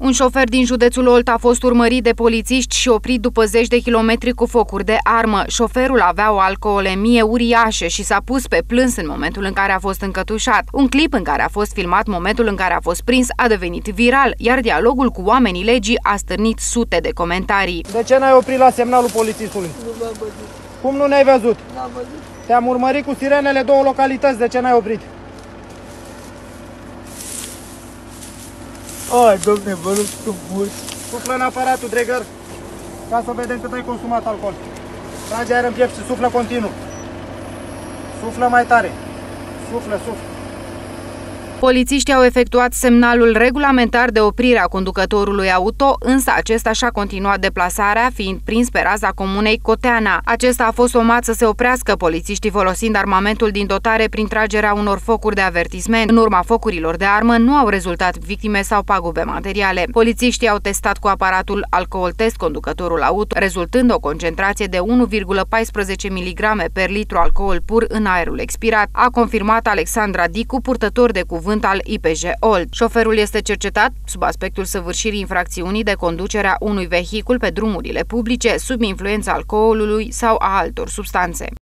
Un șofer din județul Olt a fost urmărit de polițiști și oprit după zeci de kilometri cu focuri de armă. Șoferul avea o alcoolemie uriașă și s-a pus pe plâns în momentul în care a fost încătușat. Un clip în care a fost filmat momentul în care a fost prins a devenit viral, iar dialogul cu oamenii legii a stârnit sute de comentarii. De ce n-ai oprit la semnalul polițistului? Nu m-am văzut. Cum nu ne-ai văzut? N-am văzut. Te-am urmărit cu sirenele două localități, de ce n-ai oprit? Ai, domne, vă rog frumos. Suflă în aparatul, Dregăr, ca să vedem cât ai consumat alcool. Trage aer în piept și suflă continuu. Suflă mai tare. Suflă. Polițiștii au efectuat semnalul regulamentar de oprire a conducătorului auto, însă acesta și-a continuat deplasarea, fiind prins pe raza comunei Coteana. Acesta a fost somat să se oprească, polițiștii folosind armamentul din dotare prin tragerea unor focuri de avertisment. În urma focurilor de armă nu au rezultat victime sau pagube materiale. Polițiștii au testat cu aparatul alcool test conducătorul auto, rezultând o concentrație de 1,14 mg per litru alcool pur în aerul expirat, a confirmat Alexandra Dicu, purtător de cuvânt al IPJ Olt. Șoferul este cercetat sub aspectul săvârșirii infracțiunii de conducerea unui vehicul pe drumurile publice sub influența alcoolului sau a altor substanțe.